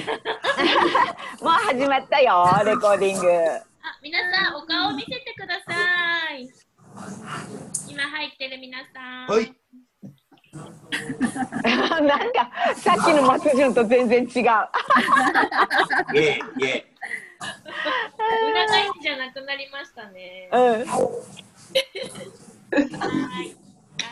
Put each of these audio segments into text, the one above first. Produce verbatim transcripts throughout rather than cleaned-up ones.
もう始まったよ、レコーディング。 あ、皆さんお顔見せてください。今入ってる皆さん。 はい。 なんかさっきのマスジュンと全然違う。 イエイイエイ。 裏返しじゃなくなりましたね。 うん。 はい。はい。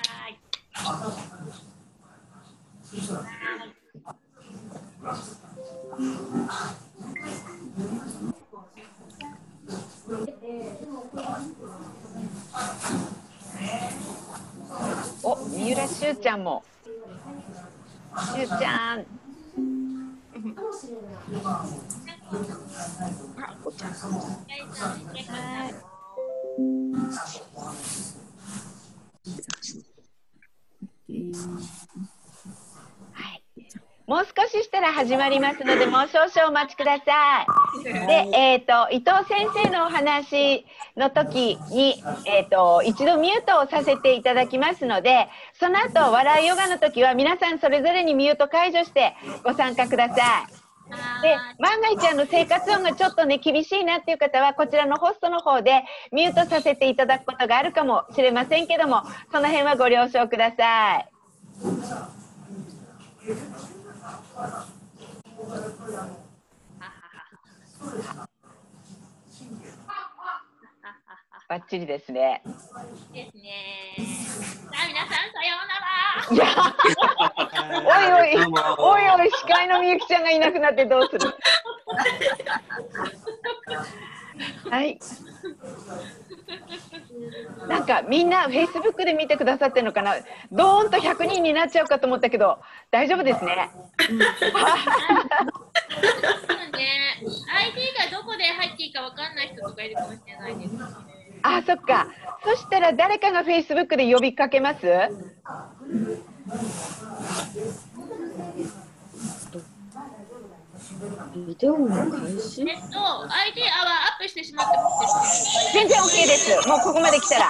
お、三浦しゅうちゃんも。しゅうちゃん。あ、お茶。はい。はい。もう少ししたら始まりますので、もう少々お待ちください。で、えっと、伊藤先生のお話の時に、えっと、一度ミュートをさせていただきますので、その後、笑いヨガの時は皆さんそれぞれにミュート解除してご参加ください。で、万が一あの生活音がちょっとね、厳しいなっていう方は、こちらのホストの方でミュートさせていただくことがあるかもしれませんけども、その辺はご了承ください。バッチリですね。 ですね。さあ皆さんさようなら。 いや、おいおい、おいおい、司会のみゆきちゃんがいなくなってどうする。はい。なんかみんなフェイスブックで見てくださってるのかな。ドーンとひゃくにんになっちゃうかと思ったけど、大丈夫ですね。 そうね、アイディー がどこで入っていいかわかんない人とかいるかもしれないですね。 あ、そっか。そしたら誰かがフェイスブックで呼びかけます？ ビデオの開始？ えっと、アイディー はアップしてしまってます。 全然 OK です。もうここまで来たら。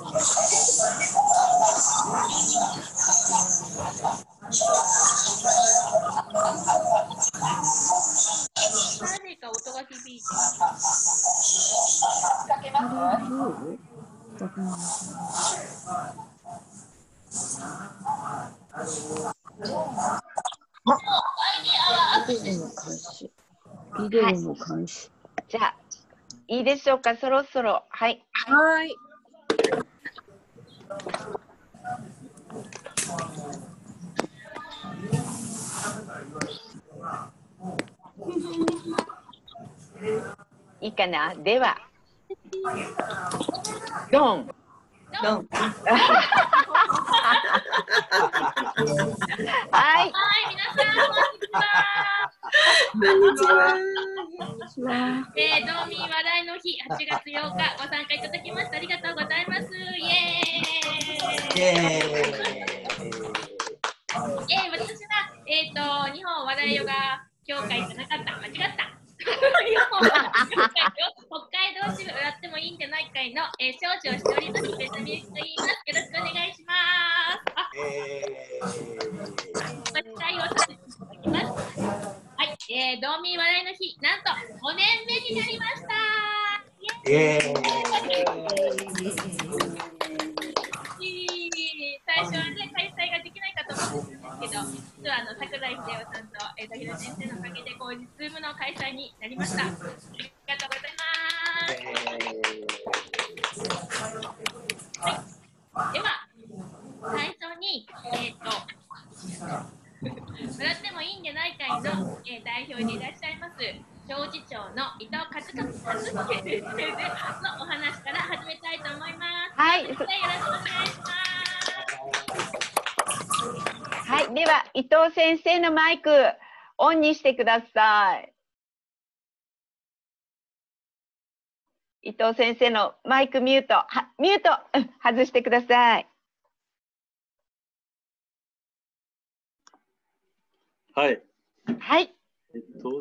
何か音が響いて。 かけます？ わかんない。ビデオの開始。ビデオの開始。 はい、じゃあ、いいでしょうか、そろそろ。はい。 はい。 いいかな。では、ドン。 ドン。 はい。 はい、皆さん、こんにちは。 こんにちは。 えー、道民笑いの日、はちがつようか、ご参加いただきましてありがとうございます。イエーイ。 イエーイ。 えー、私は、えっ、ー、と、日本笑いヨガ協会じゃなかった、間違った。日本笑いヨガ協会を北海道支部やってもいいんじゃないかいの、えー、招致をしております。別にみゆきと言います。よろしくお願いします。あ、 えご期待をさせていただきます。はい、えー、道民笑いの日、なんとごねんめになりました。 ーイ。イエーイ。 最初はね、開催ができないかと思ってたんですけど、実はあの櫻井秀夫さんと、えー、とひろ先生のおかげで、こう、ズームの開催になりました。ありがとうございます。はい、では、最初に、えっ、ー、と、笑ってもいいんじゃないかいの、えー、代表でいらっしゃいます、小事長の伊藤和樹先生のお話から始めたいと思います。 はい。 よろしくお願いします。 はい、では伊藤先生のマイクオンにしてください。伊藤先生のマイクミュート、はミュート外してください。 はい。 はい。 えっと、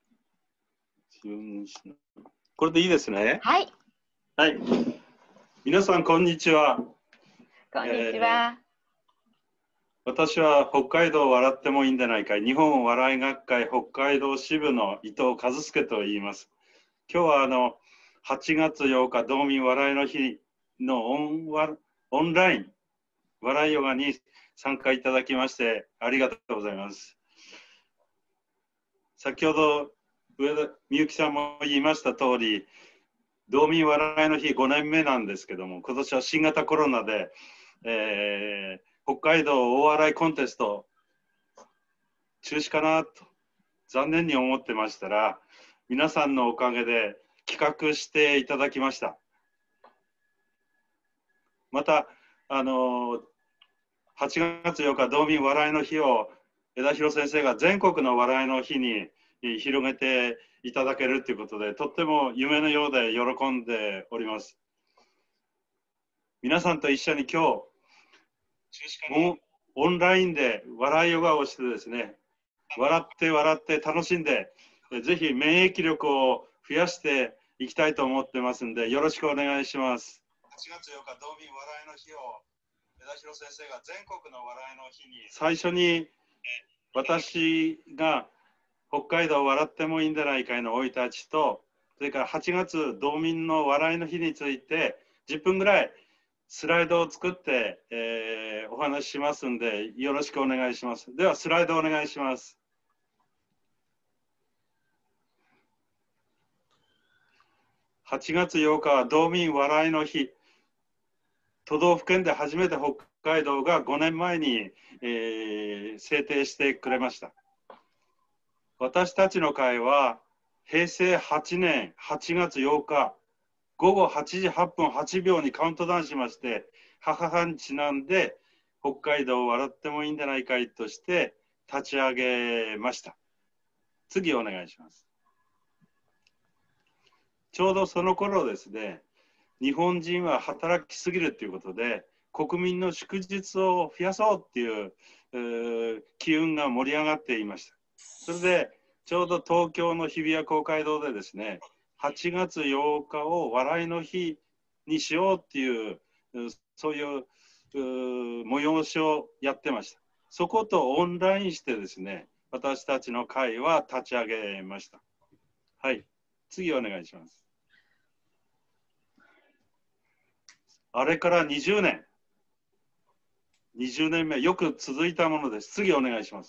これでいいですね。 はい。 はい。皆さんこんにちは。 こんにちは。 私は北海道笑ってもいいんじゃないかい、日本笑い学会北海道支部の伊藤和介と言います。今日はあのはちがつようか道民笑いの日のオンワオンライン笑いヨガに参加いただきましてありがとうございます。先ほど上田美幸さんも言いました通り、道民笑いの日ごねんめなんですけども、今年は新型コロナで、えー北海道大笑いコンテスト中止かなと残念に思ってましたら、皆さんのおかげで企画していただきました。またあのはちがつようか道民笑いの日を枝広先生が全国の笑いの日に広げていただけるということで、とっても夢のようで喜んでおります。皆さんと一緒に今日オン、オンラインで笑いヨガをしてですね、笑って笑って楽しんで、ぜひ免疫力を増やしていきたいと思ってますんで、よろしくお願いします。はちがつようか道民笑いの日を枝広先生が全国の笑いの日に、最初に私が北海道笑ってもいいんじゃないかいの生い立ちと、それからはちがつ道民の笑いの日についてじゅっぷんぐらいスライドを作って、えー、お話ししますんで、よろしくお願いします。ではスライドお願いします。はちがつようかは道民笑いの日。都道府県で初めて北海道がごねんまえに、えー、制定してくれました。私たちの会はへいせいはちねんはちがつようかごごはちじはっぷんはちびょうにカウントダウンしまして、母にちなんで北海道を笑ってもいいんじゃないかいとして立ち上げました。次お願いします。ちょうどその頃ですね、日本人は働きすぎるということで、国民の祝日を増やそうっていう、えー、機運が盛り上がっていました。それでちょうど東京の日比谷公会堂でですね、はちがつようかを笑いの日にしようっていう、そういう催しをやってました。そことオンラインしてですね、私たちの会は立ち上げました。はい、次お願いします。あれからにじゅうねん、にじゅうねんめ、よく続いたものです。次お願いします。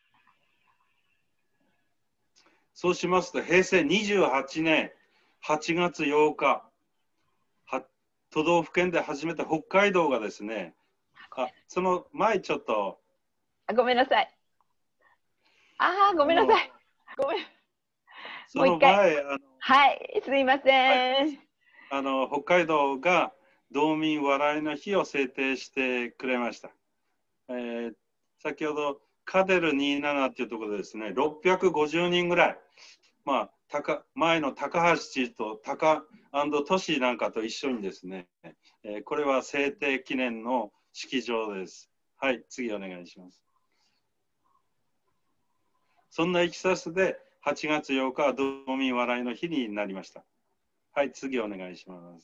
そうしますと、へいせいにじゅうはちねんはちがつようか、都道府県で初めて北海道がですね、あ、その前ちょっと。 あ、ごめんなさい。ああ、ごめんなさい。ごめん。 その前、あのはい、すいません。はい、 あの北海道が道民笑いの日を制定してくれました。えー、先ほどカデルにじゅうななっていうところでですね、ろっぴゃくごじゅうにんぐらい、まあ、高前の高橋知事と高トシなんかと一緒にですね、えー、これは制定記念の式場です。はい、次お願いします。そんないきさつではちがつようかは道民笑いの日になりました。はい、次お願いします。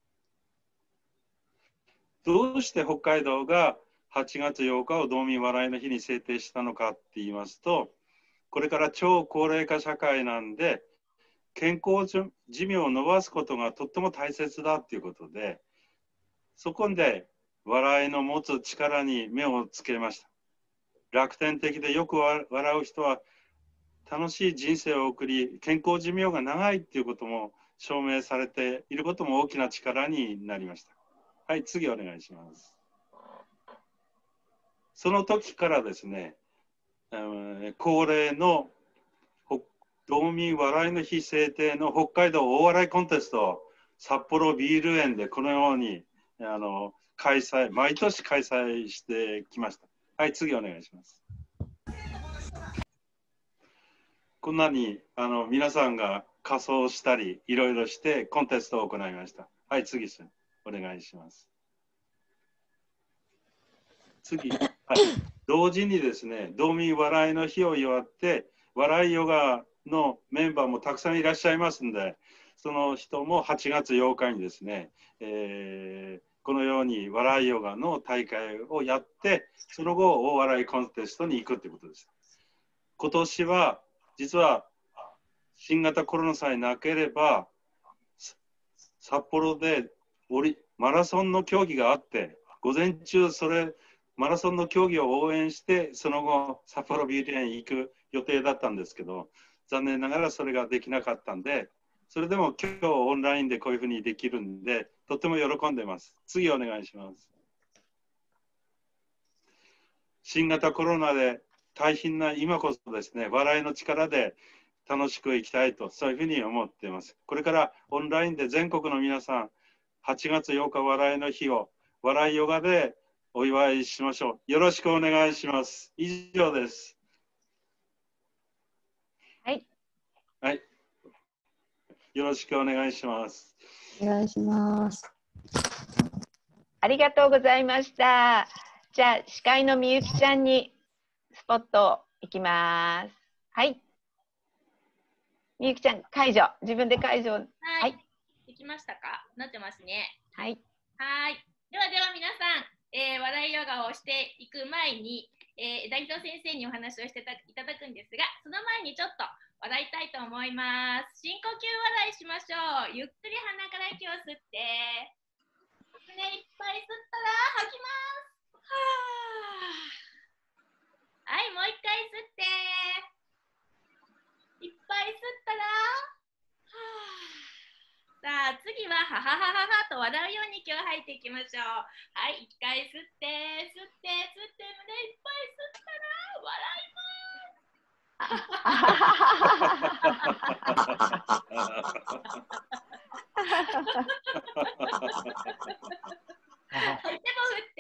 どうして北海道がはちがつようかを道民笑いの日に制定したのかって言いますと、これから超高齢化社会なんで、健康寿命を伸ばすことがとっても大切だっていうことで、そこで笑いの持つ力に目をつけました。楽天的でよく笑う人は楽しい人生を送り、健康寿命が長いっていうことも証明されていることも大きな力になりました。はい、次お願いします。その時からですね、恒例の道民笑いの日制定の北海道大笑いコンテストを札幌ビール園でこのようにあの開催、毎年開催してきました。はい、次お願いします。こんなにあの皆さんが仮装したりいろいろしてコンテストを行いました。はい、次お願いします。次、はい、同時にですね、道民笑いの日を祝って笑いヨガのメンバーもたくさんいらっしゃいますんで、その人もはちがつようかにですね、えー、 このように笑いヨガの大会をやって、その後、大笑いコンテストに行くということです。今年は、実は、新型コロナさえなければ、札幌でマラソンの競技があって、午前中、それ、マラソンの競技を応援して、その後、札幌ビューティーに行く予定だったんですけど、残念ながらそれができなかったんで、それでも今日オンラインでこういうふうにできるんで、とても喜んでます。次お願いします。新型コロナで大変な今こそですね、笑いの力で楽しく生きたいと、そういうふうに思っています。これからオンラインで全国の皆さん、はちがつようか笑いの日を笑いヨガでお祝いしましょう。よろしくお願いします。以上です。 はい。 はい。よろしくお願いします。 お願いします。 ありがとうございました。じゃあ、司会のみゆきちゃんにスポットいきます。はい。みゆきちゃん、解除。自分で解除。はい。 はい、できましたか？なってますね。 はい。 はい。ではでは皆さん、えー、笑いヨガをしていく前に、えー、枝木戸先生にお話をしていただくんですが、その前にちょっと笑いたいと思います。深呼吸笑いしましょう。ゆっくり鼻から息を吸って、ね、いっぱい吸ったら吐きます。はー。はい、もう一回吸って、いっぱい吸ったら、はー。さあ、次ははははははと笑うように息を吐いていきましょう。はい、一回吸って、吸って、吸って、胸いっぱい吸ったら笑います。手も振って。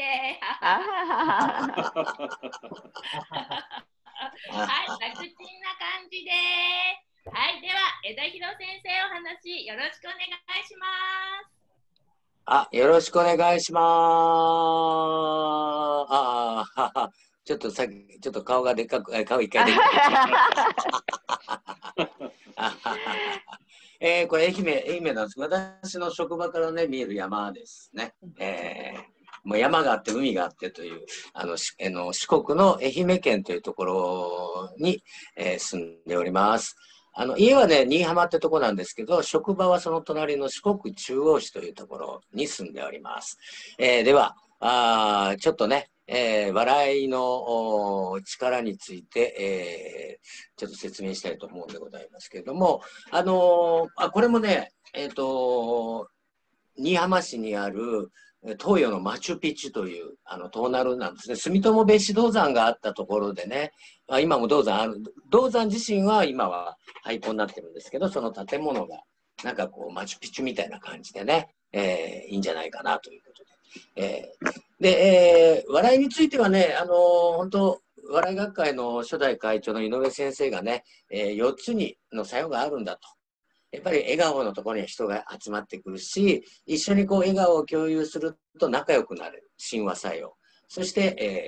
はい、楽ちんな感じで。はい、では枝広先生お話よろしくお願いします。 あ、よろしくお願いします。ああ、ちょっとさっきちょっと顔がでっかく、顔一回でっかく。えー、これ愛媛、愛媛なんです。私の職場からね、見える山ですね。えー、もう山があって海があってという、あの、しあの四国の愛媛県というところに、えー、住んでおります。あの、家はね、新居浜ってとこなんですけど、職場はその隣の四国中央市というところに住んでおります。えー、では、あちょっとね、えー、笑いの力について、えー、ちょっと説明したいと思うんでございますけれども、あのー、あこれもね、えっと、新居浜市にある東洋のマチュピチュというあのトーナルなんですね。住友別子銅山があったところでね、あ今も銅山ある、銅山自身は今は廃校になってるんですけど、その建物がなんかこうマチュピチュみたいな感じでね、えー、いいんじゃないかなということで。えー、で、えー、笑いについてはね、あのー、本当、笑い学会の初代会長の井上先生がね、えー、よっつにの作用があるんだと。やっぱり笑顔のところには人が集まってくるし、一緒にこう笑顔を共有すると仲良くなれる親和作用。そして、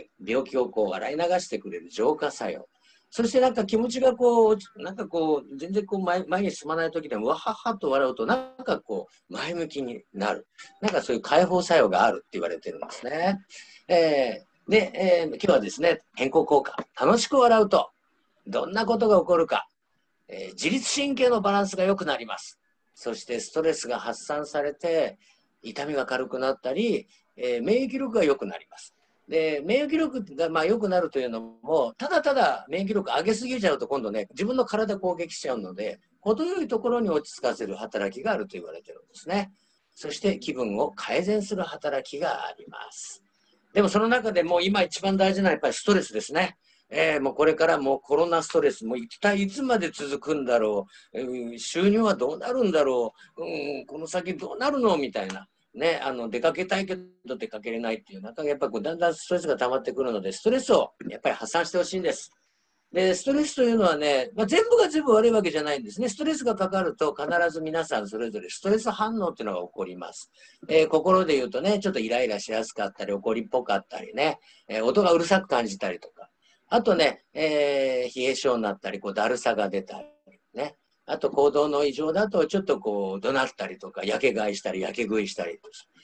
えー、病気をこう笑い流してくれる浄化作用。そしてなんか気持ちがこう、なんかこう、全然こう前前に進まない時でも、わははと笑うと、なんかこう、前向きになる。なんかそういう解放作用があるって言われてるんですね。えー、で、えー、今日はですね、健康効果。楽しく笑うと、どんなことが起こるか。えー、自律神経のバランスが良くなります。そしてストレスが発散されて、痛みが軽くなったり、えー、免疫力が良くなります。で、免疫力がまあ良くなるというのも、ただただ免疫力上げすぎちゃうと今度ね、自分の体攻撃しちゃうので、程よいところに落ち着かせる働きがあると言われてるんですね。そして気分を改善する働きがあります。でもその中でもう今一番大事なのはやっぱりストレスですね。えー、もうこれからもうコロナストレスも一体いつまで続くんだろう、えー、収入はどうなるんだろう、うん、この先どうなるのみたいな。ね、あの出かけたいけど出かけれないっていう、なんかやっぱりだんだんストレスが溜まってくるので、ストレスをやっぱり発散してほしいんです。で、ストレスというのはね、まあ、全部が全部悪いわけじゃないんですね。ストレスがかかると必ず皆さんそれぞれストレス反応っていうのが起こります。えー、心で言うとね、ちょっとイライラしやすかったり、怒りっぽかったりね、えー、音がうるさく感じたりとか。あとね、えー、冷え性になったり、こうだるさが出たりね。あと行動の異常だとちょっとこう怒鳴ったりとか、やけ買いしたり、やけ食いしたりとか。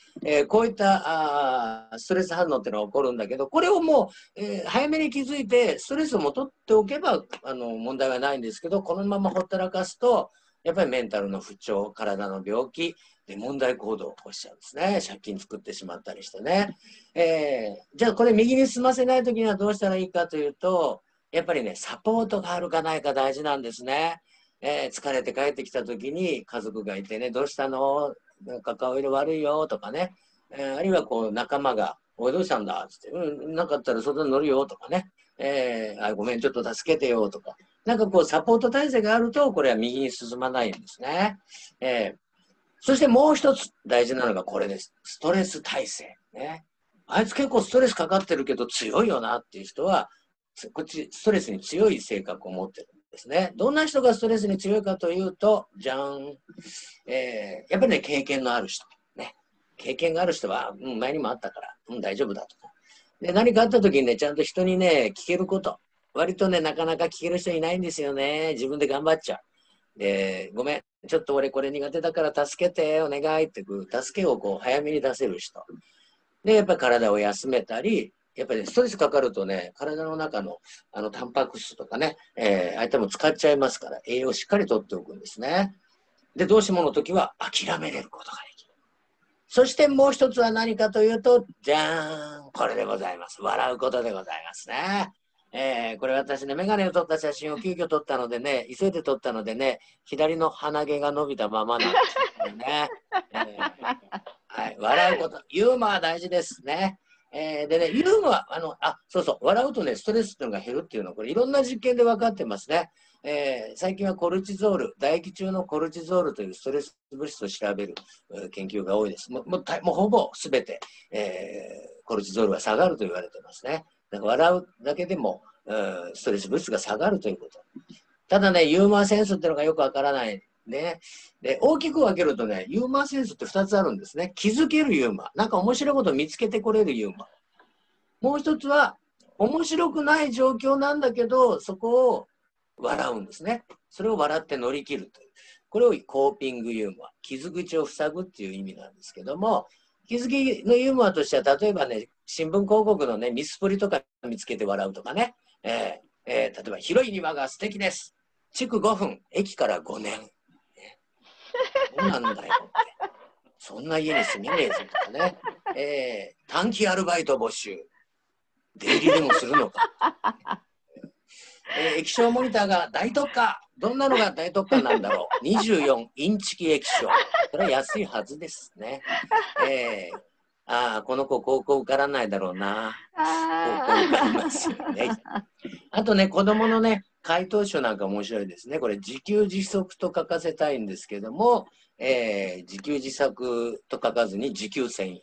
えー、こういったあストレス反応っていうのが起こるんだけど、これをもう、えー、早めに気づいてストレスをも取っておけばあの問題はないんですけど、このままほったらかすとやっぱりメンタルの不調、体の病気で問題行動を起こしちゃうんですね。借金作ってしまったりしてね。えー、じゃあこれ右に進ませないときにはどうしたらいいかというと、やっぱりね、サポートがあるかないか大事なんですね。えー、疲れて帰ってきたときに家族がいてね、どうしたの？なんか顔色悪いよとかね、えー、あるいはこう仲間が、おいどうしたんだっつって、うん、なかったら外に乗るよとかね、えー、あごめん、ちょっと助けてよとか、なんかこうサポート体制があると、これは右に進まないんですね。えー、そしてもう一つ大事なのがこれです。ストレス耐性。ね。あいつ結構ストレスかかってるけど強いよなっていう人は、こっちストレスに強い性格を持ってるんですね。どんな人がストレスに強いかというと、じゃん、えー、やっぱりね、経験のある人。ね。経験がある人は、うん、前にもあったから、うん、大丈夫だとか。で、何かあった時にね、ちゃんと人にね、聞けること。割とね、なかなか聞ける人いないんですよね。自分で頑張っちゃう。で、ごめん、ちょっと俺これ苦手だから助けて、お願いってこう、助けをこう早めに出せる人。で、やっぱり体を休めたり、やっぱりストレスかかるとね、体の中のあのタンパク質とかね、えー、相手も使っちゃいますから、栄養をしっかりとっておくんですね。で、どうしもの時は諦めれることができる。そしてもう一つは何かというと、じゃーん、これでございます。笑うことでございますね。えー、これ私ね、メガネを撮った写真を急遽撮ったのでね、急いで撮ったのでね、左の鼻毛が伸びたままなんですよね。えー、はい、笑うこと、ユーモア大事ですね。えー、でね、ユーモア、あの、あ、そうそう、笑うとね、ストレスっていうのが減るっていうのは、これいろんな実験で分かってますね。えー、最近はコルチゾール、唾液中のコルチゾールというストレス物質を調べる研究が多いです。もう、もう、もうほぼすべて、えー、コルチゾールは下がると言われてますね。だから笑うだけでも、うん、ストレス物質が下がるということ。ただね、ユーモアセンスっていうのがよくわからない。ね、で大きく分けるとね、ユーモアセンスってふたつあるんですね。気づけるユーモア。なんか面白いことを見つけてこれるユーモア。もう一つは、面白くない状況なんだけど、そこを笑うんですね。それを笑って乗り切るという。これをコーピングユーモア。傷口を塞ぐっていう意味なんですけども、気づきのユーモアとしては、例えばね、新聞広告のね、ミスプリとか見つけて笑うとかね。えーえー、例えば、広い庭が素敵です。築ごふん、駅からごねん。そうなんだよって。そんな家に住みねえぞとかね。えー、短期アルバイト募集。出入りでもするのか。えー、液晶モニターが大特価。どんなのが大特価なんだろう。にじゅうよんインチキ液晶。それは安いはずですね。えー、ああ、この子高校受からないだろうな。高校受かりますよね。あとね、子供のね、回答書なんか面白いですね。これ、自給自足と書かせたいんですけども、えー、自給自足と書かずに時給せんえん。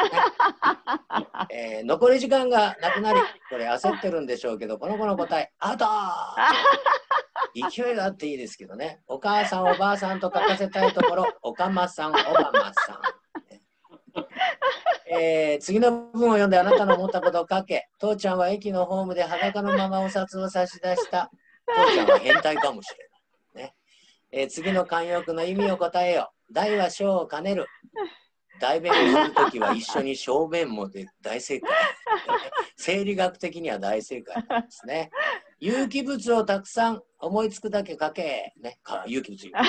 えー、残り時間がなくなり、これ焦ってるんでしょうけど、この子の答え、アウト勢いがあっていいですけどね。お母さん、おばあさんと書かせたいところ、おかまさん、おばまさん。えー、次の文を読んであなたの思ったことを書け。父ちゃんは駅のホームで裸のままお札を差し出した。父ちゃんは変態かもしれない。ねえー、次の慣用句の意味を答えよ。大は小を兼ねる。代弁をするときは一緒に小便もで大正解。生理学的には大正解なんですね。有機物をたくさん思いつくだけ書け。ね、有機物。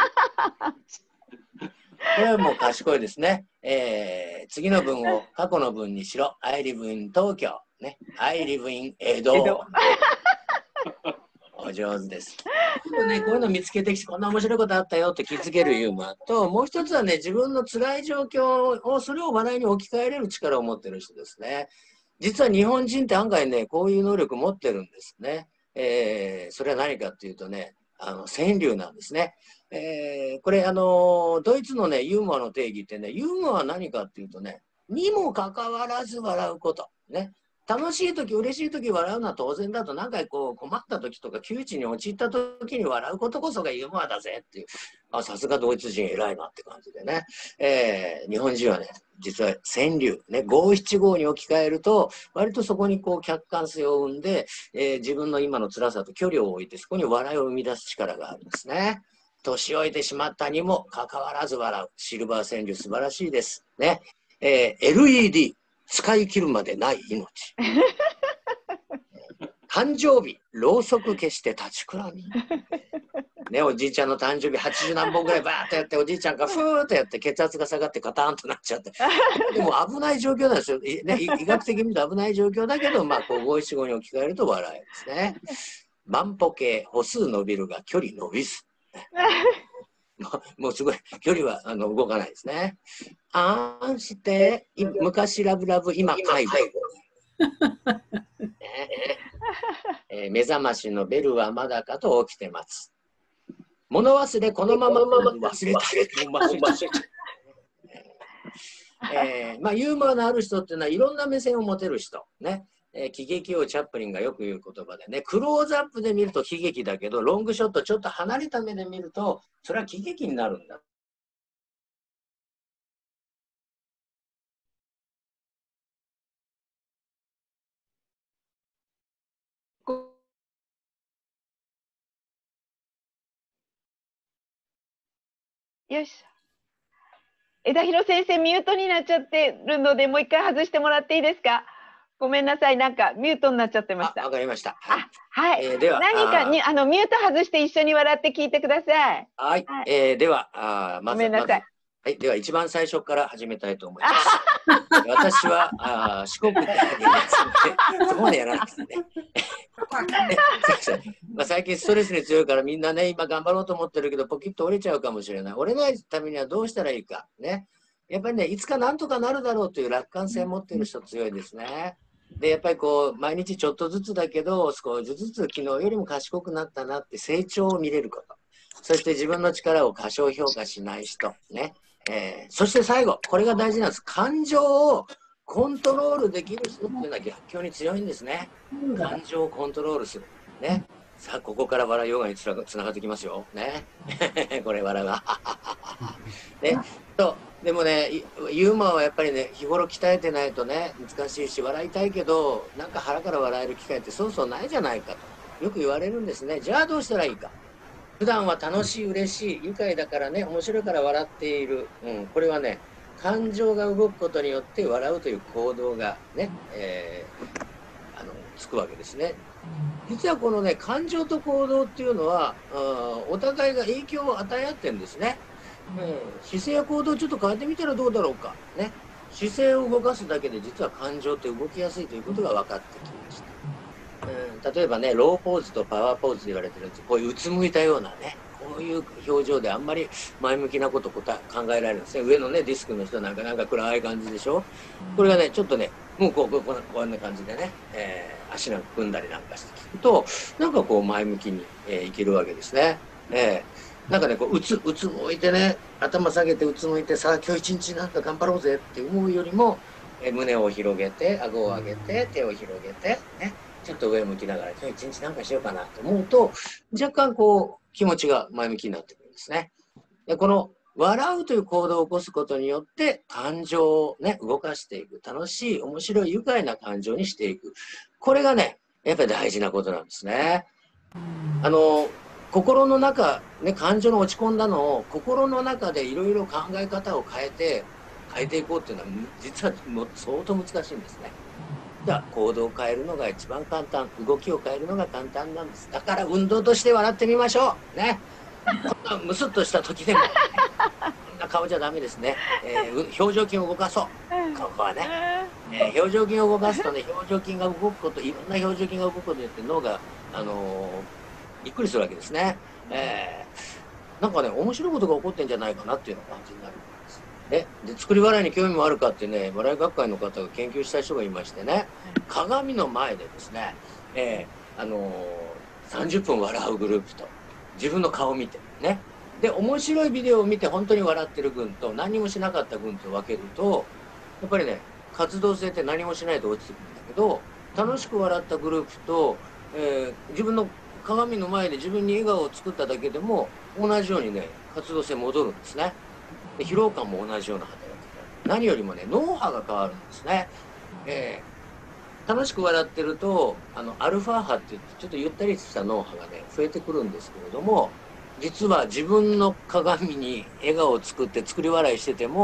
これはもう賢いですね。えー、次の文を過去の文にしろ。I live in 東京。ね、I live in 江戸。お上手です。ね、こういうの見つけてきて、こんな面白いことあったよって気づけるユーモアと、もう一つはね、自分の辛い状況を、それを笑いに置き換えれる力を持ってる人ですね。実は日本人って案外ね、こういう能力持ってるんですね。えー、それは何かっていうとね、あの川柳なんですね。えー、これあのドイツのねユーモアの定義ってね、ユーモアは何かっていうとね、にもかかわらず笑うことね。楽しい時嬉しい時笑うのは当然だと、何回こう困った時とか窮地に陥った時に笑うことこそがユーモアだぜっていう、あ、さすがドイツ人偉いなって感じでね、えー、日本人はね実は川柳ね、五七五に置き換えると割とそこにこう客観性を生んで、えー、自分の今の辛さと距離を置いてそこに笑いを生み出す力があるんですね。年老いてしまったにもかかわらず笑うシルバー川柳素晴らしいですね。 えー、エルイーディー 使い切るまでない命。誕生日、ろうそく消して立ちくらみ。ね、おじいちゃんの誕生日はちじゅうなんぼんぐらいバーッとやって、おじいちゃんがふーっとやって血圧が下がってカターンとなっちゃって。でも危ない状況なんですよ。ね、医学的に見ると危ない状況だけど、まあ、こう五七五に置き換えると笑えですね。万歩計、歩数伸びるが距離伸びず。もうすごい、距離はあの動かないですね。あーんして、昔ラブラブ、今介護。えー、目覚ましのベルはまだかと起きてます。物忘れ、このまま忘れた。えー、まあユーモアのある人っていうのはいろんな目線を持てる人。ね。えー、喜劇王チャップリンがよく言う言葉でね、クローズアップで見ると喜劇だけど、ロングショットちょっと離れた目で見ると、それは喜劇になるんだ。 よし。枝広先生、ミュートになっちゃってるので、もう一回外してもらっていいですか。ごめんなさい、なんかミュートになっちゃってました。 わかりました。 はい。はい。 えー、では何かにあのミュート外して一緒に笑って聞いてください。 はい。はい、えー、ではあまずごめんなさい。まずはい、では一番最初から始めたいと思います。私はあ四国でそこまでやらなくてね。まあ最近ストレスに強いからみんなね今頑張ろうと思ってるけどポキッと折れちゃうかもしれない。折れないためにはどうしたらいいかね。やっぱりねいつかなんとかなるだろうという楽観性を持っている人強いですね。でやっぱりこう毎日ちょっとずつだけど少しずつ昨日よりも賢くなったなって成長を見れること。そして自分の力を過小評価しない人ね。えー、そして最後、これが大事なんです。感情をコントロールできる人っていうのは逆境に強いんですね。感情をコントロールする。ね。さあ、ここから笑いヨガにつながってきますよ。ね。これ笑うが。ね。と、でもね、ユーモアはやっぱりね、日頃鍛えてないとね、難しいし、笑いたいけど、なんか腹から笑える機会ってそうそうないじゃないかと。よく言われるんですね。じゃあどうしたらいいか。普段は楽しい、嬉しい、愉快だからね、面白いから笑っている。うん、これはね、感情が動くことによって笑うという行動がね、えー、あのつくわけですね。実はこのね、感情と行動っていうのは、お互いが影響を与え合ってるんですね。うん、姿勢や行動をちょっと変えてみたらどうだろうか。ね、姿勢を動かすだけで実は感情って動きやすいということが分かってきました。うん、例えばね、ローポーズとパワーポーズと言われてるんです。こういううつむいたようなね、こういう表情であんまり前向きなこと考えられるんですね。上のね、ディスクの人なんかなんか暗い感じでしょ。これがね、ちょっとね、もうこう、こうこんな感じでね、えー、足なんか組んだりなんかして聞くと、なんかこう前向きに、えー、いけるわけですね。えー、なんかね、こう、うつ、うつむいてね、頭下げてうつむいて、さあ今日一日なんか頑張ろうぜって思うよりも、えー、胸を広げて、顎を上げて、手を広げて、ね。ちょっと上向きながら今日一日なんかしようかなと思うと若干こう気持ちが前向きになってくるんですね。でこの笑うという行動を起こすことによって感情をね動かしていく、楽しい面白い愉快な感情にしていく、これがねやっぱり大事なことなんですね。あの心の中ね感情の落ち込んだのを心の中でいろいろ考え方を変えて変えていこうっていうのは実はもう相当難しいんですね。行動を変えるのが一番簡単、動きを変えるのが簡単なんです。だから運動として笑ってみましょうね。こんなムスッとした時でも、ね、こんな顔じゃダメですね、えー、表情筋を動かそう。ここはね、えー、表情筋を動かすとね、表情筋が動くこと、いろんな表情筋が動くことによって脳が、あのー、びっくりするわけですね、えー、なんかね面白いことが起こってんじゃないかなっていうような感じになる。で作り笑いに興味もあるかってね、笑い学会の方が研究した人がいましてね、鏡の前でですね、えーあのー、さんじゅっぷん笑うグループと自分の顔を見てね、で面白いビデオを見て本当に笑ってる群と何もしなかった群と分けるとやっぱりね活動性って何もしないと落ちてくるんだけど、楽しく笑ったグループと、えー、自分の鏡の前で自分に笑顔を作っただけでも同じようにね活動性戻るんですね。で疲労感も同じような働きで、何よりもね脳波が変わるんですね。えー、楽しく笑ってるとあのアルファ波って言ってちょっとゆったりした脳波がね増えてくるんですけれども、実は自分の鏡に笑顔を作って作り笑いしてても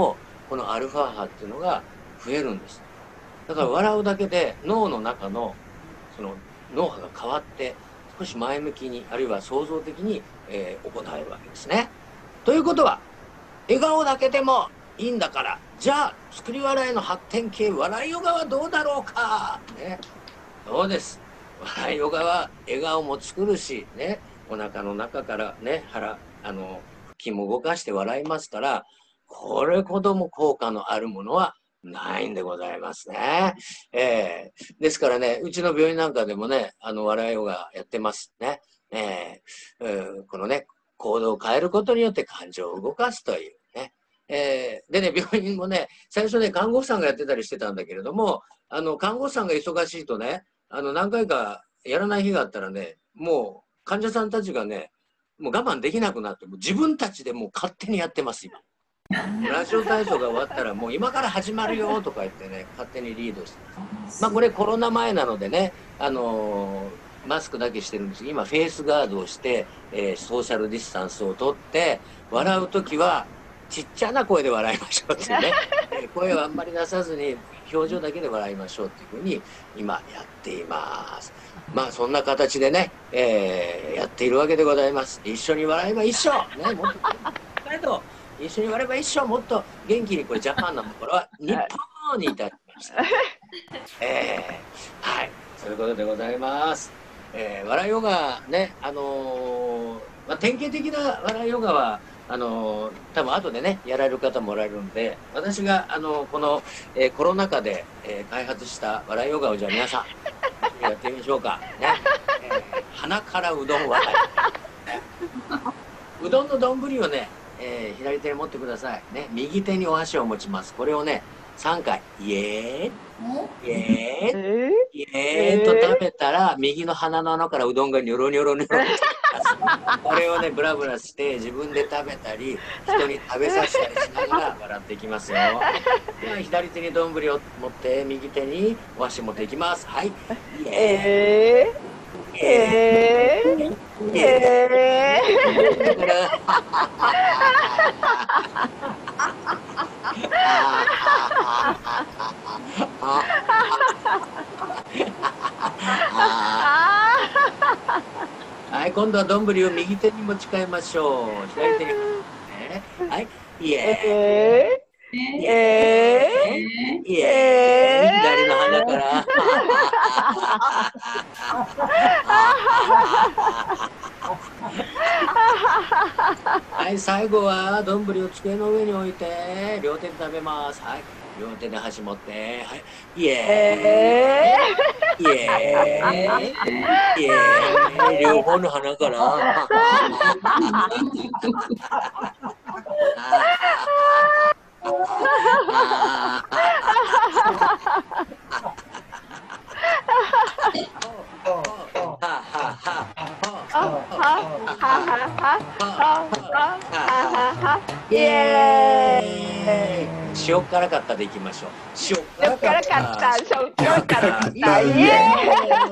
このアルファ波っていうのが増えるんです。だから笑うだけで脳の中のその脳波が変わって少し前向きにあるいは創造的に、えー、行えるわけですね。ということは笑顔だけでもいいんだから、じゃあ作り笑いの発展系笑いヨガはどうだろうか、ね、そうです。笑いヨガは笑顔も作るしね、お腹の中からね腹あの気も動かして笑いますから、これほども効果のあるものはないんでございますね。えー、ですからね、うちの病院なんかでもね、あの笑いヨガやってますね。えーえー、このね行動を変えることによって感情を動かすというね。えー、でね、病院もね、最初ね看護師さんがやってたりしてたんだけれども、あの看護師さんが忙しいとね、あの何回かやらない日があったらね、もう患者さんたちがね、もう我慢できなくなって、もう自分たちでもう勝手にやってます、今。ラジオ体操が終わったら、もう今から始まるよとか言ってね、勝手にリードしてます。まあこれコロナ前なのでね、あのー、マスクだけしてるんですけど、今フェイスガードをして、えー、ソーシャルディスタンスをとって、笑うときはちっちゃな声で笑いましょうってね、声をあんまり出さずに表情だけで笑いましょうっていうふうに今やっています。まあそんな形でね、えー、やっているわけでございます。一緒に笑えば一緒ね、もっと一緒に笑えば一緒、もっと元気に、これジャパンのところは日本にいただきました。えー、はい、そういうことでございます。えー、笑いヨガね、あのーまあ、典型的な笑いヨガはあのー、多分後でねやられる方もおられるんで、私が、あのー、この、えー、コロナ禍で、えー、開発した笑いヨガをじゃあ皆さんやってみましょうかね。えー、鼻からうどん笑い、ね、うどんの丼をね、えー、左手に持ってくださいね。右手にお箸を持ちます。これをねさんかいイエーイイエーイイエーイと食べたら、右の鼻の穴からうどんがニョロニョロニョロこれをねブラブラして自分で食べたり人に食べさせたりしながら笑っていきますよ。では左手に丼を持って右手にお箸持っていきます。はい、イエーイえー、えー、だからはい、今度は丼を右手に持ち替えましょう。左手に、ね、はい、イエーイイエーイイエーイ、左の鼻からはい、最後は丼を机の上に置いて両手で食べます。はい、両手で箸持って、はい、イエーイイエーイイエーイ、両方の鼻からイエーイ、塩辛かったでいきましょう。塩辛かった、塩辛かった、イエー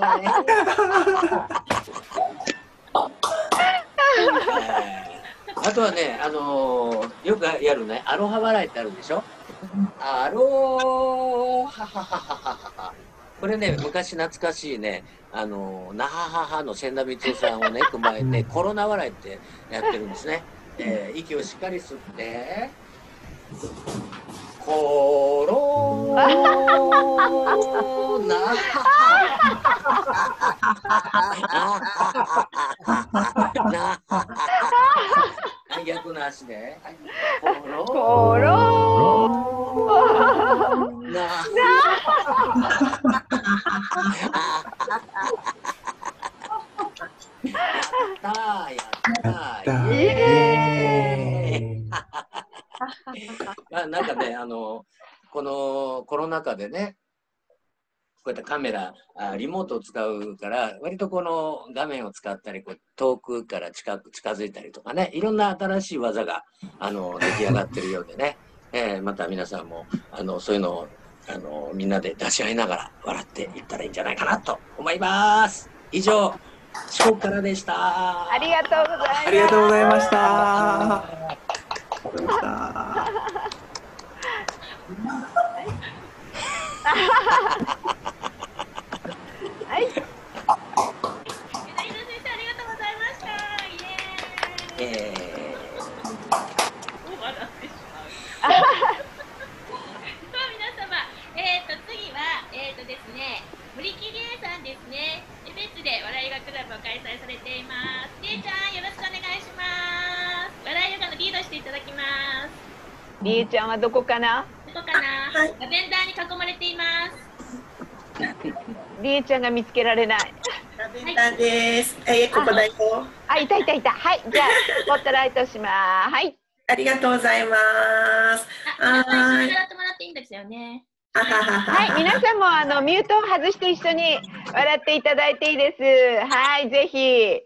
イ。あとはね、あのー、よくやるね、アロハ笑いってあるでしょ。アローハハハハハ。これね、昔懐かしいね、あのー、ナハハハの千田光代さんをね、加えて、コロナ笑いってやってるんですね。えー、息をしっかり吸って、コロナはい、逆の足で、はい、コロナやったー、やったー、イエーイまあなんかね、あのこのコロナ禍でね、こういったカメラ、あリモートを使うから割とこの画面を使ったり、こう遠くから近く近づいたりとかね、いろんな新しい技があの出来上がってるようでね、えー、また皆さんもあのそういうのをあのみんなで出し合いながら笑っていったらいいんじゃないかなと思います。以上、四国からでした。 ありがとうございます。 ありがとうございました。 はい。 柳田先生、ありがとうございました。イエーイ。 え笑ってしまう。さあ皆様、えーと次はえーとですね、森木理恵さんですね。江別で笑いヨガクラブを開催されています。理恵ちゃん、よろしくお願いします。笑いヨガのリードしていただきます。 りえちゃんはどこかな？ どこかな、はい、ラベンダーに囲まれています。 りえちゃんが見つけられない。 ラベンダーです。はい、え、ここだよ。 あ、いたいたいた。はい、じゃあ、スポットライトします。はい。 ありがとうございます。 あ、はい。笑ってもらっていいんですよね。 はい、皆さんもあのミュートを外して一緒に笑っていただいていいです。はい、ぜひ。 はい。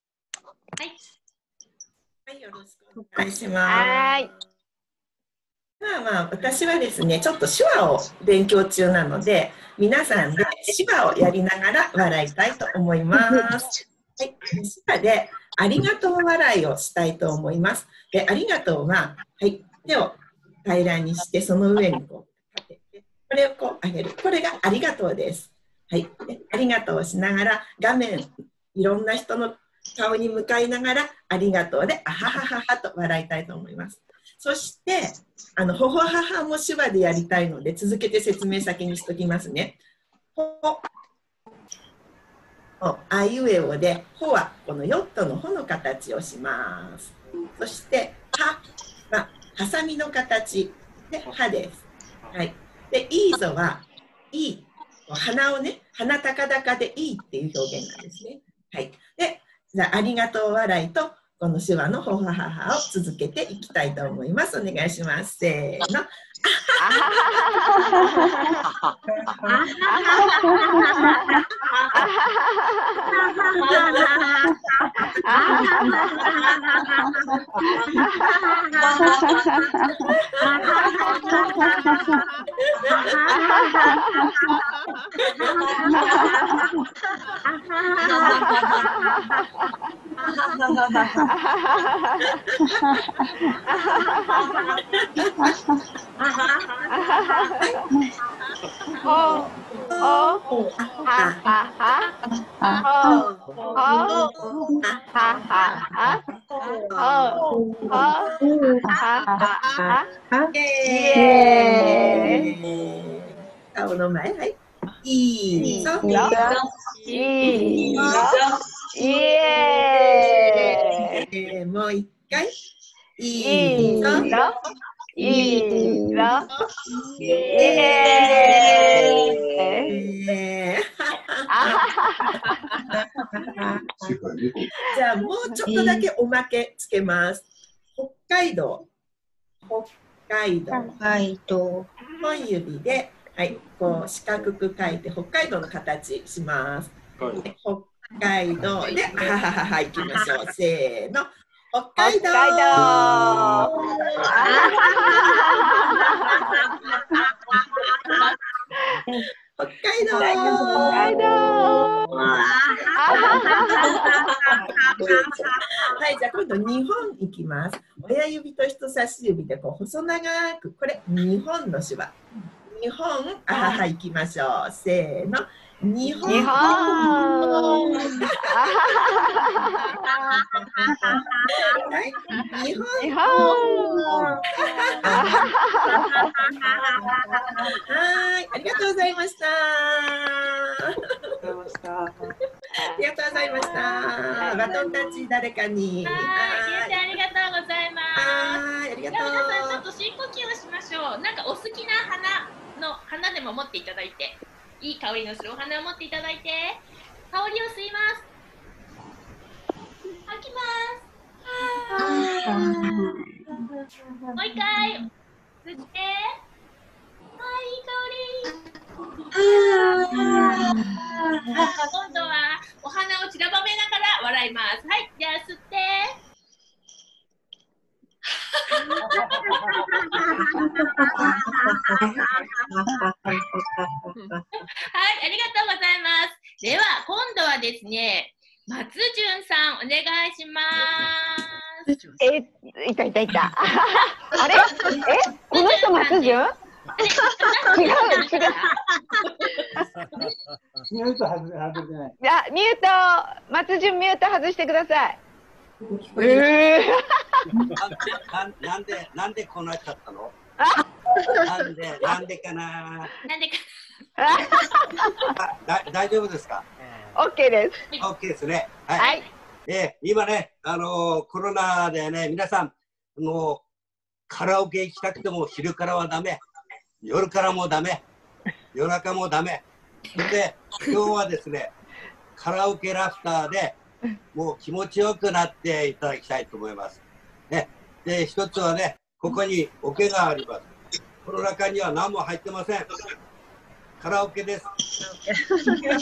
はい、よろしくお願いします。 はい。 まあまあ、私はですね、ちょっと手話を勉強中なので、皆さんで手話をやりながら笑いたいと思います。はい、手話でありがとう笑いをしたいと思います。で、ありがとうは、はい、手を平らにして、その上にこう立てて、これをこう上げる。これがありがとうです。はい、でありがとうをしながら、画面、いろんな人の顔に向かいながら、ありがとうで、あははははと笑いたいと思います。そして、あの、ほほははも手話でやりたいので、続けて説明先にしときますね。ほ、あいうえおで、ほはこのヨットのほの形をします。そして、はは、ハサミの形で、はです。はい。で、いいぞは、いい。鼻をね、鼻高々でいいっていう表現なんですね。はい。で、じゃあ、ありがとう笑いと、この手話のほはははを続けていきたいと思います。お願いします。せーの。顔の前、はい。いいぞ。いいぞ。いいぞ。イエーイ。もう一回。いいぞ。いいぞ。イエーイ。じゃあもうちょっとだけおまけつけます。北海道。北海道。北海道。本指で、はい、こう四角く書いて北海道の形します。北海道で、はははは、いきましょう。せーの。北海道。北海道。北海道。北海道。はい、じゃあ今度日本いきます。親指と人差し指でこう細長く、これ日本の手話。日本、あはは、いきましょう。せーの。日本。日本。はい。日本。日本。はい。ありがとうございました。ありがとうございました。バトンタッチ誰かに。 はい。ありがとうございます。 はい。ありがとう。 皆さんちょっと深呼吸をしましょう。なんかお好きな花の花でも持っていただいて。いい香りのするお花を持っていただいて、香りを吸います。吐きます。もう一回吸って、はい、いい香り。今度はお花を散らばめながら笑います。はい、じゃあ吸って。はい、ありがとうございます。では、今度はですね、松潤さん、お願いします。 え、いたいたいた。あれ、え、この人松潤？ 違う違う。 ミュート外れ外れてない。 いや、ミュート、松潤ミュート外してください。ええなんなんでなんでこうなっちゃったの？なんでなんでかな。 なんでか。 あだ大丈夫ですか？ オッケーです。 オッケーですね。はい。 はい、 えー、今ね、あのー、コロナでね、皆さんもうカラオケ行きたくても昼からはダメ、夜からもダメ、夜中もダメ。で、今日はですね、カラオケラフターでもう気持ちよくなっていただきたいと思います。ね、で、一つはね、ここに桶があります。この中には何も入ってません。カラオケです。全部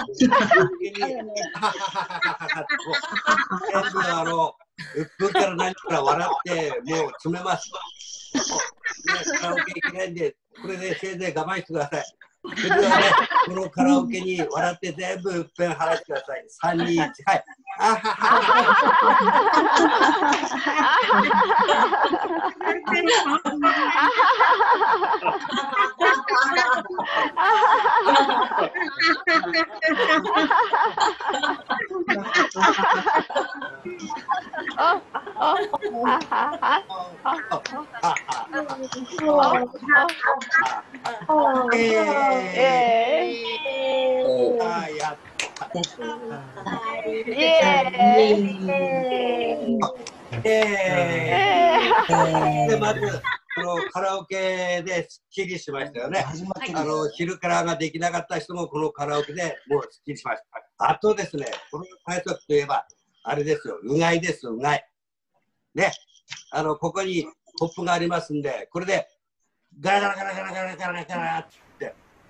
あの、うっぷんから何から笑ってもう詰めます。ね、カラオケ行けないんで、これでせいぜい我慢してください。それではね、このカラオケに笑って全部うっぺん払ってください。さん、に、いち、はい。あははでまずこのカラオケですっきりしましたよね。あの昼からができなかった人もこのカラオケでもうすっきりしました。あとですね、この対策といえばあれですよ、うがいです、うがい。ね、あのここにコップがありますんで、これでガラガラガラガラガラガラガラって、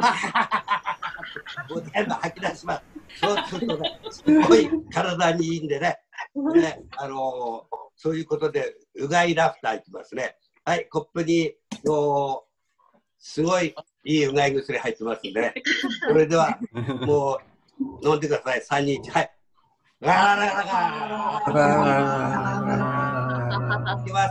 もう全部吐き出します。そうするとね、すごい体にいいんでね、ね、あのー、そういうことでうがいラフターいきますね。はい、コップにのすごいいいうがい薬入ってますんでね。それではもう飲んでください。さん、に、いち、はい。ガラガラガラガラ。いきます。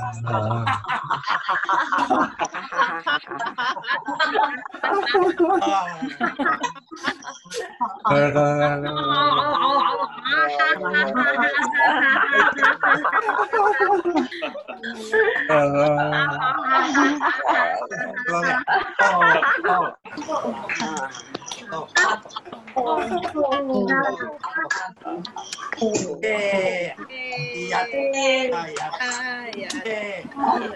えー、やったやった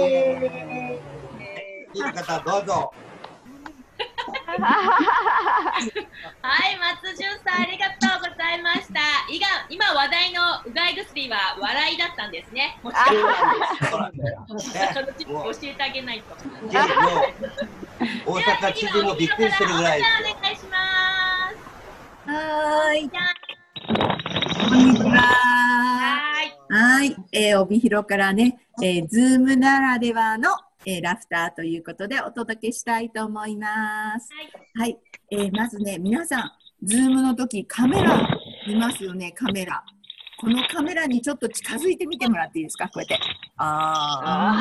いい方どうぞ。 はい、松潤さんありがとうございました。今、今話題のうがい薬は笑いだったんですね。もしかしたら教えてあげないと。 大阪知事もびっくりするぐらい。 お願いします。 はーい。こんにちは。 はい。 はい、えー、帯広からね、えー、ズームならではの、えー、ラフターということでお届けしたいと思います。はい、はい、えー、まずね、皆さん、ズームの時カメラ見ますよね、カメラ。このカメラにちょっと近づいてみてもらっていいですか、こうやって。あ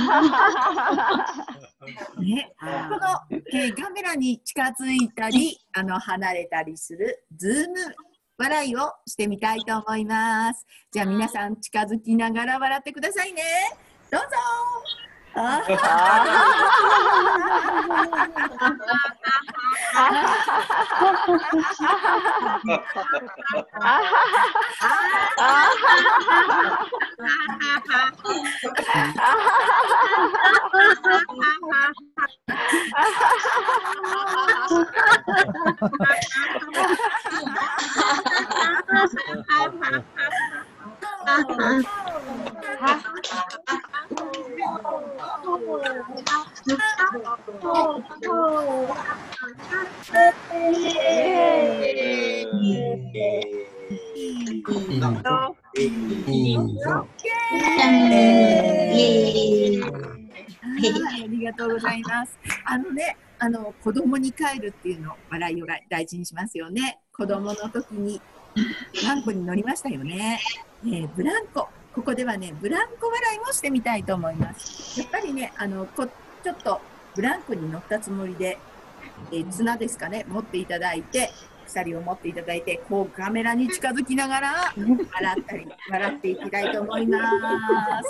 あ。ね、この、えー、カメラに近づいたり、あの離れたりするズーム笑いをしてみたいと思います。じゃあ皆さん近づきながら笑ってくださいね。どうぞ。あありがとうございます。あのね、あの子供に帰るっていうの笑いを大事にしますよね。子供の時にブランコに乗りましたよね。えー、ブランコ、ここではねブランコ笑いもしてみたいと思います。やっぱりね、あのこちょっとブランコに乗ったつもりで、えー、綱ですかね、持っていただいて、鎖を持っていただいて、こうカメラに近づきながら笑ったり笑っていきたいと思います。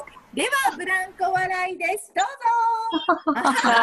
ではブランコ笑いです。どうぞ。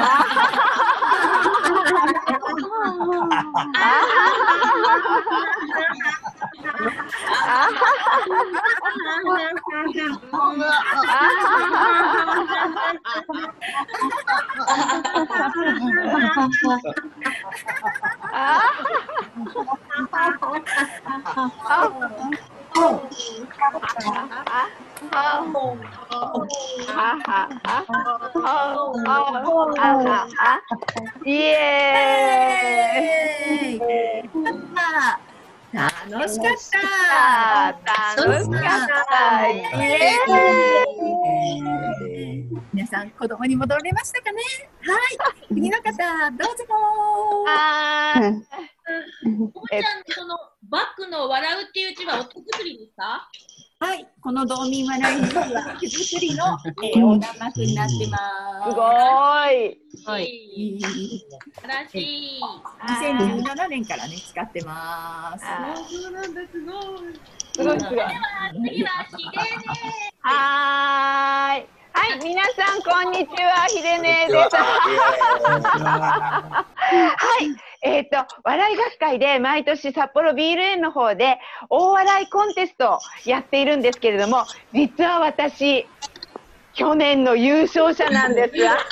イエーイ。 楽しかった。 楽しかった。イエーイ。 皆さん子供に戻れましたかね。はい。次の方どうぞ。 あー。おもちゃんそのバックの笑うっていう字はお手作りですか？ はい、この道民笑いの字は手作りの、えー、横断幕になってます。 すごい。 はい。 素晴らしい。 にせんじゅうななねんからね使ってます。 そうなんだ、すごい。 すごいすごい。 では次はひでね。 はーい。はい、皆さんこんにちは、ひでねです。はい。えっと、笑い学会で毎年札幌ビール園の方で大笑いコンテストをやっているんですけれども、実は私、去年の優勝者なんです。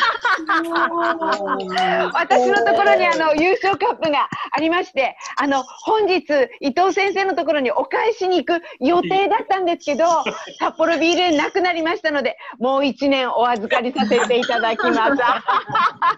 私のところにあの優勝カップがありまして、あの本日伊藤先生のところにお返しに行く予定だったんですけど、札幌ビール園なくなりましたので、もう一年お預かりさせていただきます。はい、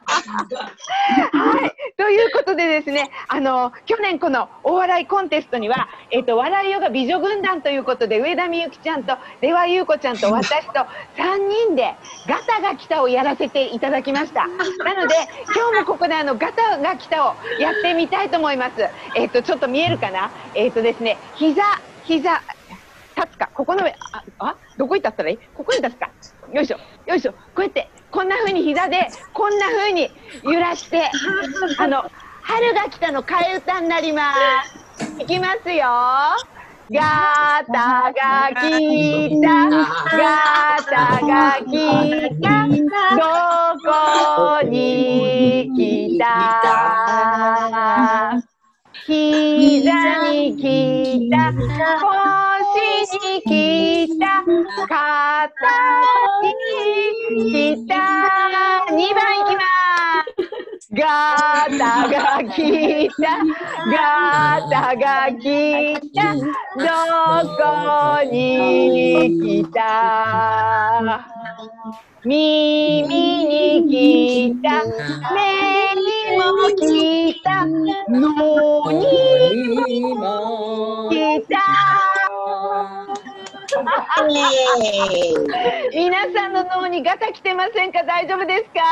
ということでですね、あの去年この大笑いコンテストには、えっと笑いヨガ美女軍団ということで上田美幸ちゃんと出羽優子ちゃんと私とさんにんでガタが来たをやらせていただきました。なので今日もここであのガタが来たをやってみたいと思います。えっとちょっと見えるかな。えっとですね、膝膝立つか、ここの上、ああどこに立ったらいい？ここに立つか。よいしょよいしょ。こうやってこんな風に膝でこんな風に揺らして、あの春が来たの替え歌になります。いきますよ。ガタが来た、ガタが来た、どこに来た、膝に来た、腰に来た、肩に来た、にばんいきます。ガタが来た、ガタが来た、どこに来た、耳に来た、目にも来た、脳にも来た。皆さんの脳にガタ来てませんか？大丈夫ですか？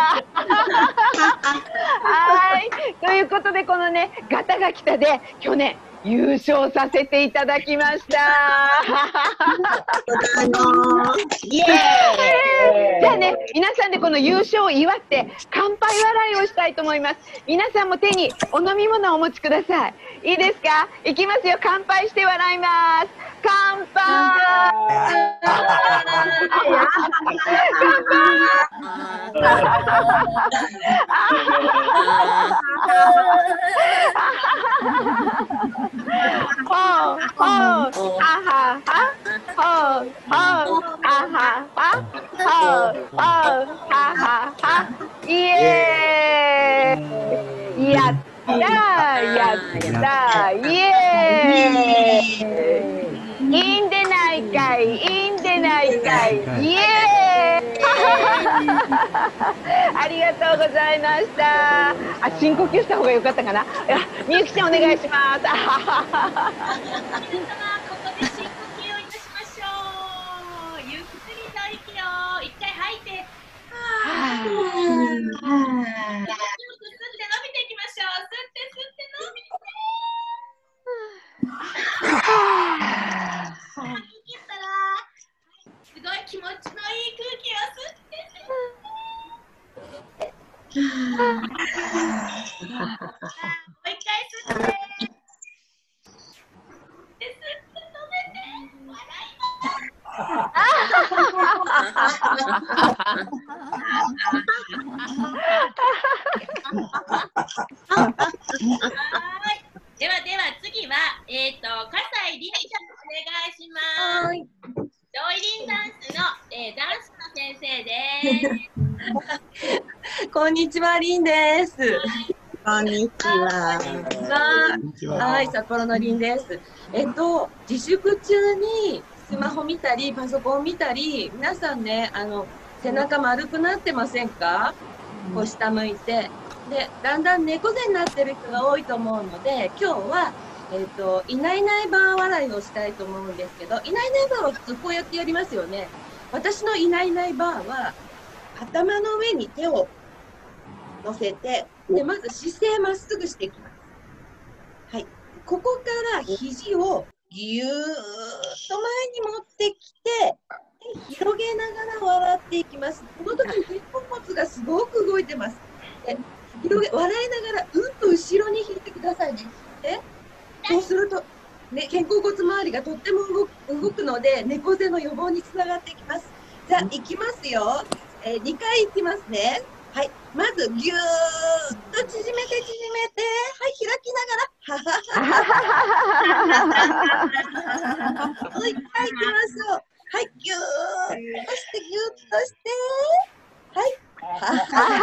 はい。ということでこのねガタが来たで去年優勝させていただきました。イエーイ。じゃあね皆さんでこの優勝を祝って乾杯笑いをしたいと思います。皆さんも手にお飲み物をお持ちください。いいですか？いきますよ。乾杯して笑います。乾杯。乾杯。ほうほう、あはは、ほうほう、あはは、ほうほう、ははは、イエーイ。やったー、やったー、イエーイ。いいんでないかい、いいんでないかい、イエーイ。ありがとうございました。あ、深呼吸した方が良かったかな。あ、みゆきちゃんお願いします。 皆様、ここで深呼吸をいたしましょう。ゆっくりと息を一回吐いて、はぁ。息を吸って伸びていきましょう。吸って吸って伸びて。吐き切ったら、すごい気持ちのいい空気を吸って吸って。 回吸って。ではでは次は、えっ、ー、と、笠井凛ちゃんお願いします。ジョイリンダンスの、えー、ダンスの先生です。 こんにちは、凛です。 こんにちは。 はい、札幌の凛です。えっと、自粛中にスマホ見たり、パソコン見たり、皆さんね、あの、背中丸くなってませんか？こう下向いて。で、だんだん猫背になってる人が多いと思うので、今日は、えっと、いないいないばあ笑いをしたいと思うんですけど、いないいないばあは普通こうやってやりますよね。私のいないいないばあは、頭の上に手を乗せて、で、まず姿勢まっすぐしていきます。はい。ここから肘をぎゅーっと前に持ってきて、で広げながら笑っていきます。この時に肩甲骨がすごく動いてます。で広げ笑いながらうんと後ろに引いてくださいね。でそうすると、ね、肩甲骨周りがとっても動く、動くので猫背の予防につながっていきます。じゃあいきますよ。えー、にかいいきますね。はい、まずぎゅーっと縮めて縮めて、はい、開きながら、もう一回いきましょう。はい、ぎゅーっとしてぎゅーっとして、はい。はい、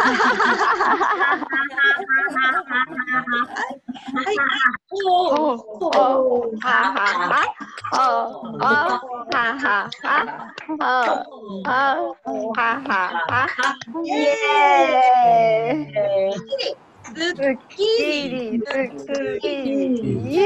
はい、おお、おお、ははは、おお、ははは、おお、ははは、イエーイ。スッキリ、スッキリ、イエ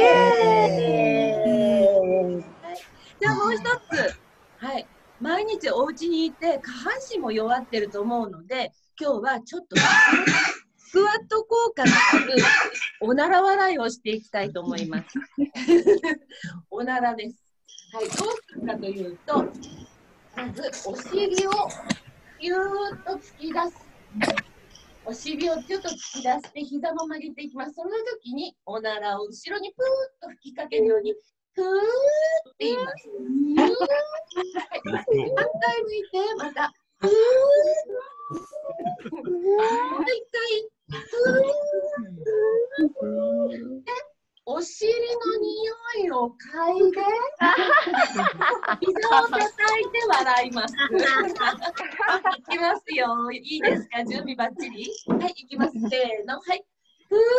ーイ。じゃあもう一つ、はい。毎日お家にいて下半身も弱ってると思うので、今日はちょっとスクワット効果のあるおなら笑いをしていきたいと思います。おならです。はい、どうするかというと、まずお尻をぎゅーっと突き出す。お尻をぎゅっと突き出して膝も曲げていきます。その時におならを後ろにプーッと吹きかけるように、ふーって言います。反対向いて、また、ふー。もう一回、ふー。で、お尻の匂いを嗅いで、膝を叩いて笑います。いきますよ。いいですか？準備バッチリ？はい、いきます。せーの。はい。ふー。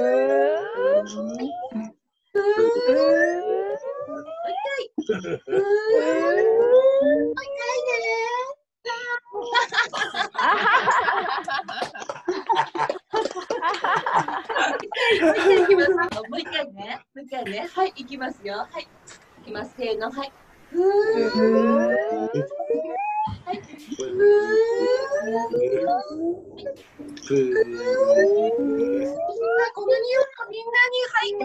ふー。もう一回。ふー。もう一回ね。もう一回ね。もう一回ね。はい、いきますよ。はい。いきます。せーの。はい。ふー。はい。ふー。ふー。この匂いがみんなに入って。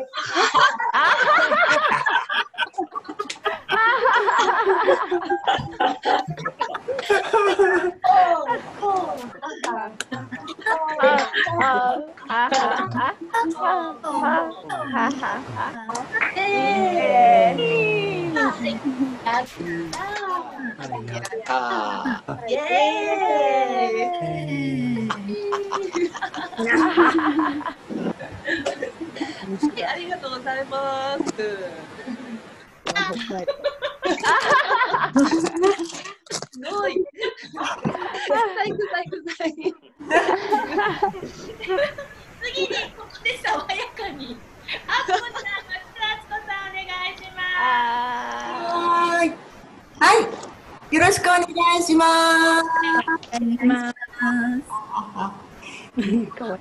ありがとうございます。すごい。臭い臭い臭い。次にここで爽やかに。あこちゃん、松田敦子さんお願いします。 はい。はい。よろしくお願いします。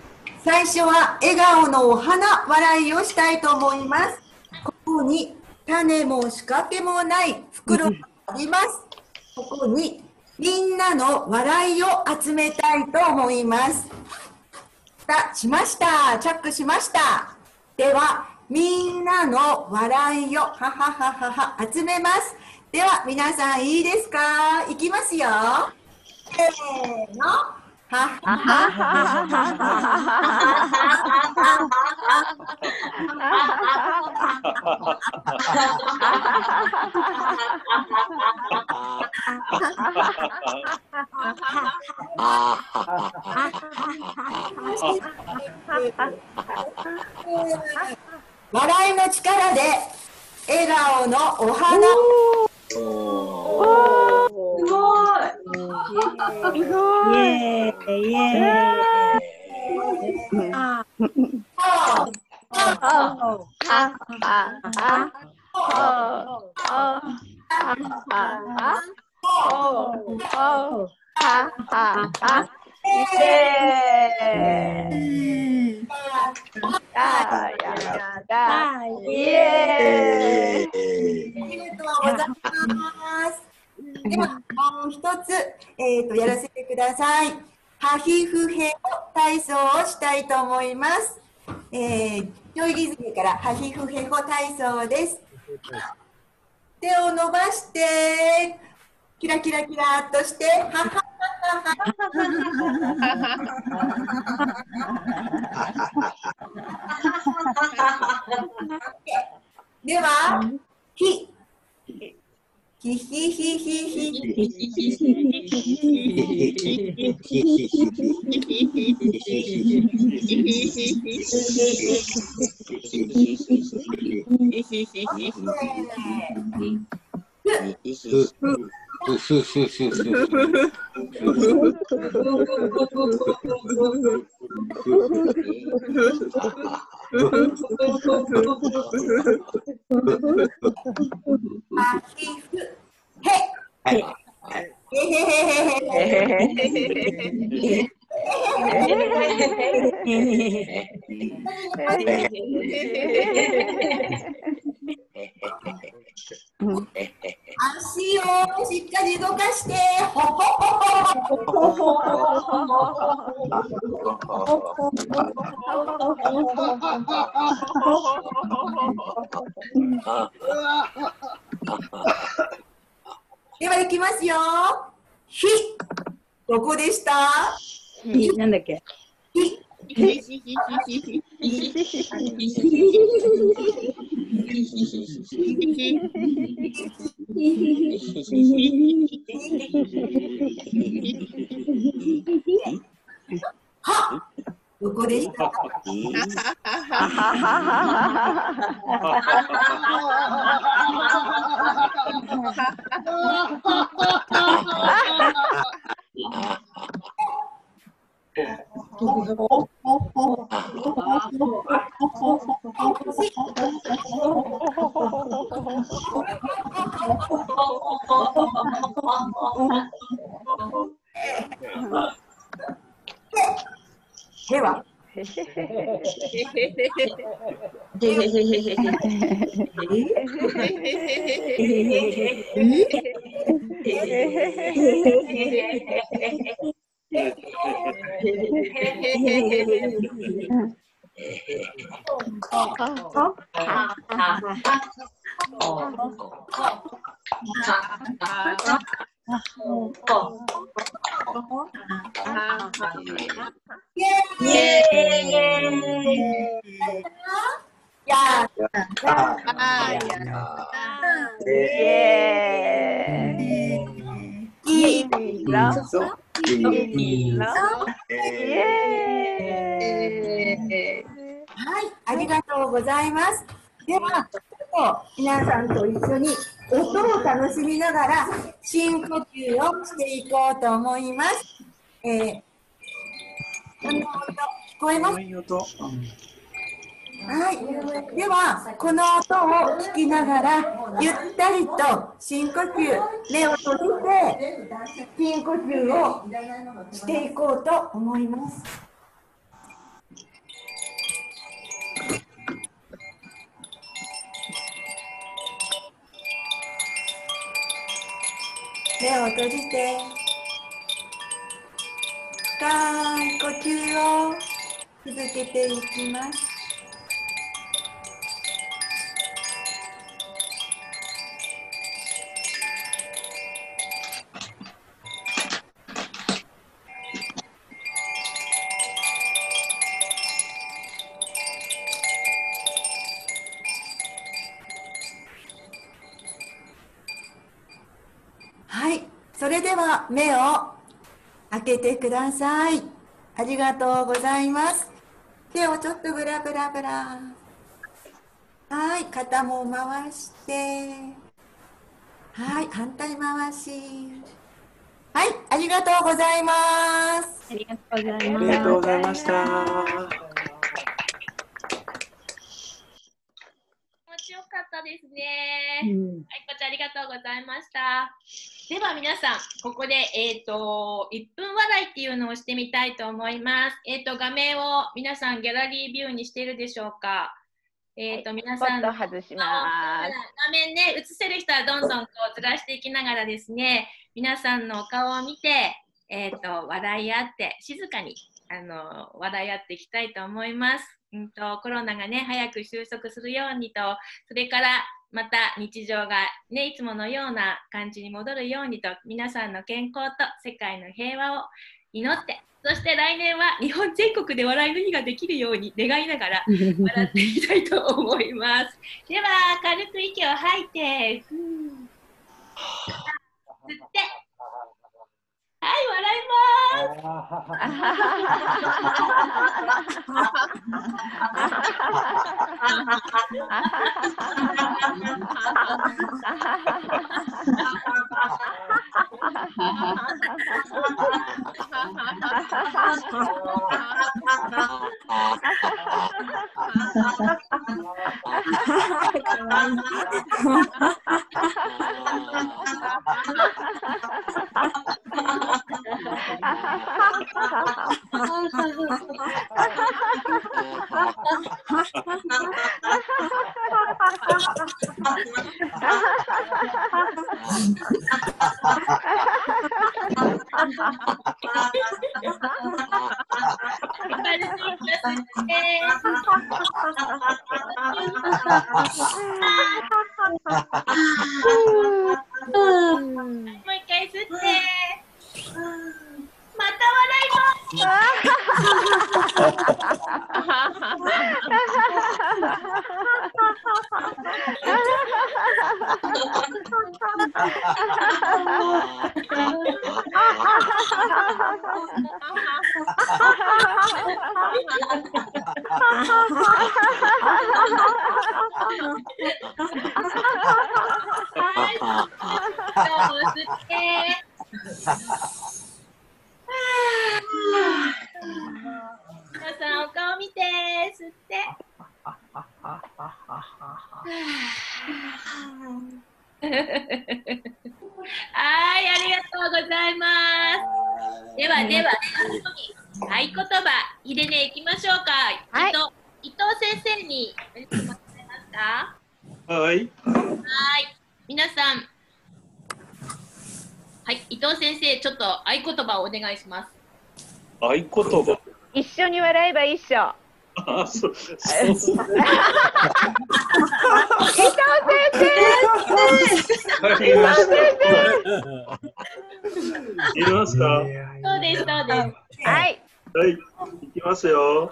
最初は笑顔のお花笑いをしたいと思います。ここに種も仕掛けもない袋があります。ここにみんなの笑いを集めたいと思います。さあ、しました。チャックしました。では、みんなの笑いをははははは集めます。では、皆さんいいですか？いきますよ。せーの。 はあはは笑いの力で笑顔のお花。 すごい。 すごい。イエーイイエーイ。あああああではもう一つ、えー、とやらせてください。ハヒフヘホ体操をしたいと思います。えー、ジョイリズムからハヒフヘホ体操です。手を伸ばして、キラキラキラっとして、ははははでは、ひ。ひひひひ足をしっかり動かして、ほほほでは、いきますよ。ひ。どこでした？ ひ、なんだっけ？ ひ。は。どこでした？では。はい、ありがとうございます。では、ちょっと皆さんと一緒に音を楽しみながら深呼吸をしていこうと思います。えー、この音聞こえます？はい、ではこの音を聞きながらゆったりと深呼吸、目を閉じて深呼吸をしていこうと思います。目を閉じて深い呼吸を続けていきます。 れでは目を開けてください。ありがとうございます。手をちょっとブラブラブラ。はい、肩も回して。はい、反対回し。はい、ありがとうございます。 ありがとうございます。 ありがとうございました。 気持ちよかったですね。 うんはい、こちらありがとうございました。では皆さん、ここで、えっと、いっぷん笑いっていうのをしてみたいと思います。えっと、画面を皆さんギャラリービューにしているでしょうか。えっと、皆さん、 ポッと外します。 画面ね、映せる人はどんどんこうずらしていきながらですね、皆さんのお顔を見て、えっと、笑い合って、静かに、あの、笑い合っていきたいと思います。うんと、コロナがね、早く収束するようにと、それからまた日常がね、いつものような感じに戻るようにと、皆さんの健康と世界の平和を祈って、そして来年は日本全国で笑いの日ができるように願いながら笑っていきたいと思います。では、軽く息を吐いて、ふー吸って、はい、笑い皆さんお顔見て、吸って。はい、ありがとうございます。ではでは、合言葉入れねいきましょうか。はい、伊藤先生にやってもらえますか。 はい。 はい、皆さん。はい、伊藤先生、ちょっと合言葉をお願いします。 合言葉。 一緒に笑えば一緒。 あ、そう。そう。 伊藤先生。 いますか。いますか。 そうです、そうです。 はい。 はい、いきますよ。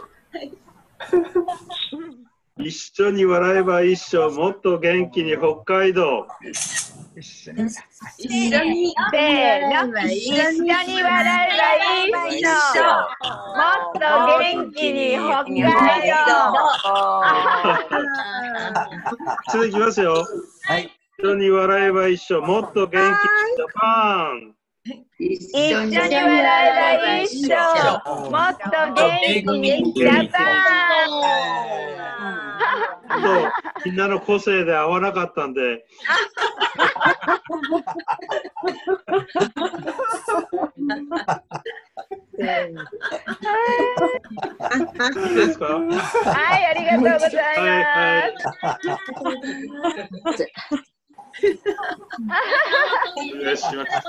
一緒に笑えば一緒、もっと元気に北海道。 一緒にせーの、 一緒に笑えば一緒、もっと元気に北海道。 続きますよ。はい。一緒に笑えば一緒、もっと元気にジャパン。 一緒に笑えば一緒、もっと元気にジャパン。 そう、みんなの個性で合わなかったんで。いいですか。 はい、ありがとうございます。はいはいお願いします。 ありがとうございます。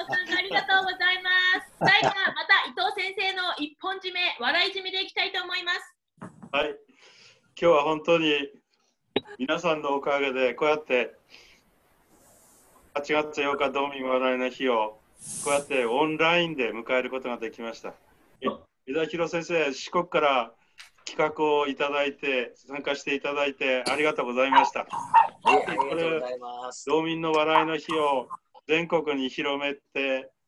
最後はまた伊藤先生の一本締め、笑い締めでいきたいと思います。 はい。今日は本当に皆さんのおかげでこうやってはちがつようか道民笑いの日をこうやってオンラインで迎えることができました。井田弘先生、四国から企画をいただいて参加していただいてありがとうございました。 ありがとうございます。 道民の笑いの日を全国に広めて